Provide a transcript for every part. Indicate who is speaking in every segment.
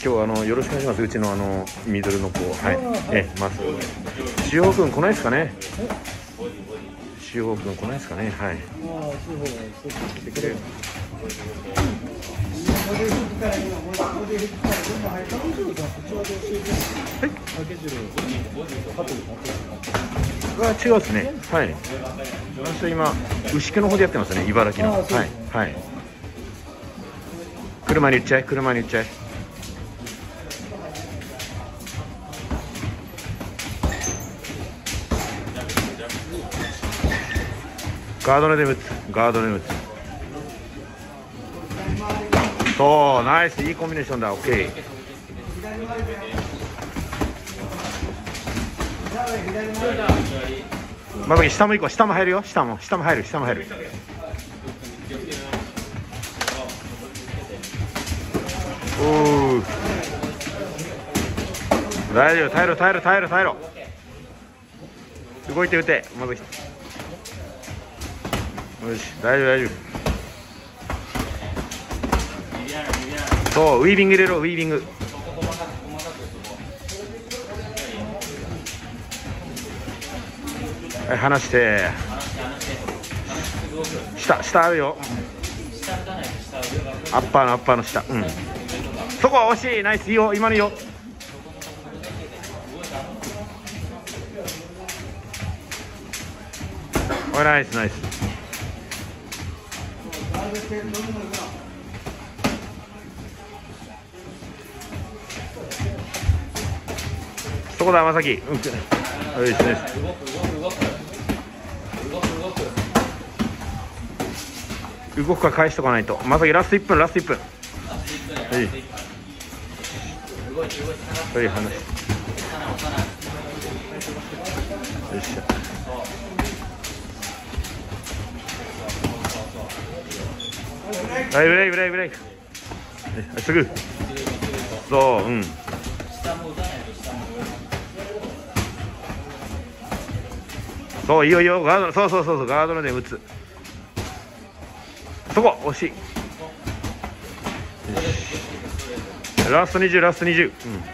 Speaker 1: 今日よろしくお願いします。うちのミドルの子、はい、ます。志保君来ないですかね。志保君来ないですかね。はい。は違うですね。はい。私は今牛久の方でやってますね。茨城の。はいはい。車に売っちゃえ。車に売っちゃえ。ガードので打つ。ガードので打つ。そう、ナイス、いいコンビネーションだ。オッケー。まず下も行こう。下も入るよ。下も入る。下も入る。おお。大丈夫。耐えろ。動いて打て。まず。よし、大丈夫。そう、ウィービング入れろ。ウィービング。はい、離して。下あるよ。アッパーの下。うん。そこは惜しい。ナイス。いいよ。今のいいよ。おい、ナイス。そこだ、山崎。うん。よし。動くか返しとかないと。まさきラスト1分。はい、離して。よっしゃ。はい、ブレイク。すぐ。そう、うん。そう、いいよ。ガード、そう、ガードので打つ。そこ、惜しい。ラスト20。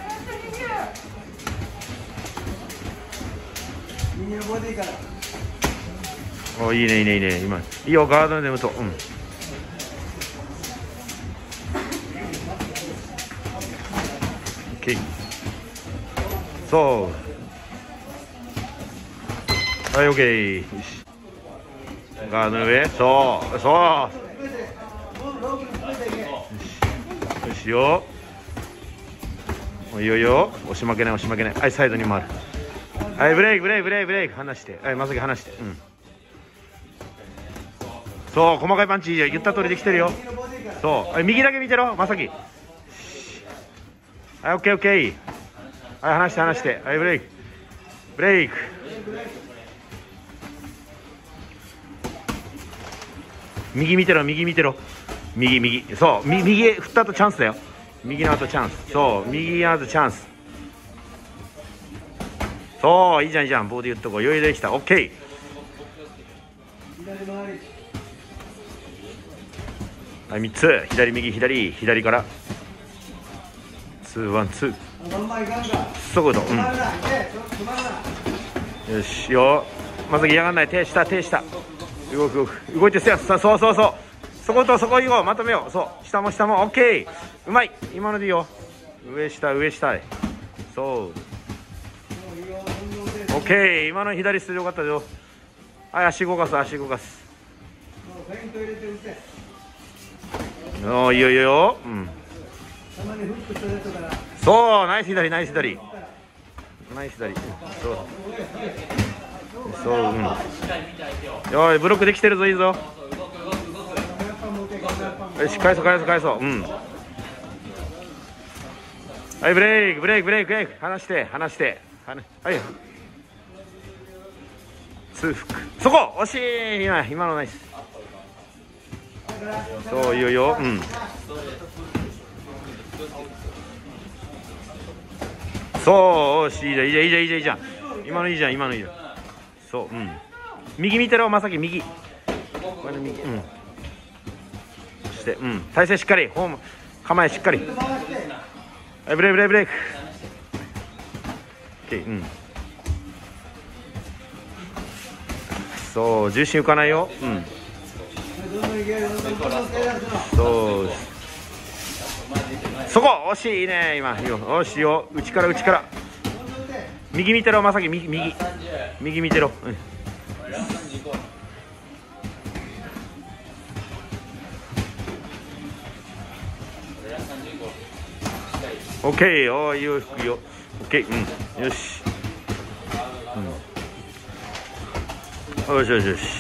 Speaker 1: うん。お、いいね。今。いいよ、ガードので打とう。うん。そう。はい、オッケー。よし。ガードの上。そう。よしよ。いいよ。押し負けない。はい、サイドに回る。はい、ブレイク。離して。はい、まさき離して。うん。そう、細かいパンチ言った通りできてるよ。そう。はい、右だけ見てろ、まさき。はい、オッケー。はい、離して。はい、ブレイク。右見てろ。右。そう、右へ振った後チャンスだよ。右の後チャンス。そう、右の後チャンス。そう、いいじゃん。ボーディー打っとこう。余裕できた。オッケー。はい、3つ。左から。2。そこだ。うん。よしよ。まさき嫌がんない。手下。動いてそう。そことそこ行こう。まとめよう。そう。下も。オッケー。うまい。今のでいいよ。上下。そう。オッケー。今の左捨ててよかったよ。はい、足動かす。おー、いいよ。うん。そう、ナイス左。そう、うん。よい、ブロックできてるぞ、いいぞ。よし、返そう。うん。はい、ブレイク。離して。はい。2フック。そこ惜しい。今のナイス。そう、いいよ。うん。そう、いいじゃん。今のいいじゃん。そう、うん。右見てろ、まさき右。これ右。うん。そして、うん。体勢しっかり。ホーム。構えしっかり。 はい、ブレイクブレイクブレイク。オッケー、うん。そう、重心浮かないよ。うん。そう。そこ惜しい、いいね今。いいよ、よしよ、内から内から。右見てろ、まさき右右右見てろ。うん。オッケー、おー、いいよ、いいよ。オッケー、うん、よし。うん、よしよしよし。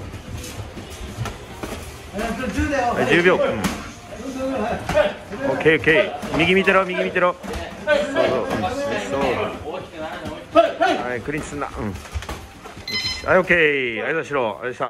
Speaker 1: はい、10秒。うん、オッケーオッケー。右見てろ、右見てろ。そうそう、うん、そう。はい、クリンチすんな。うん。はい、オッケー。ありがとうしろ。ありがとうした。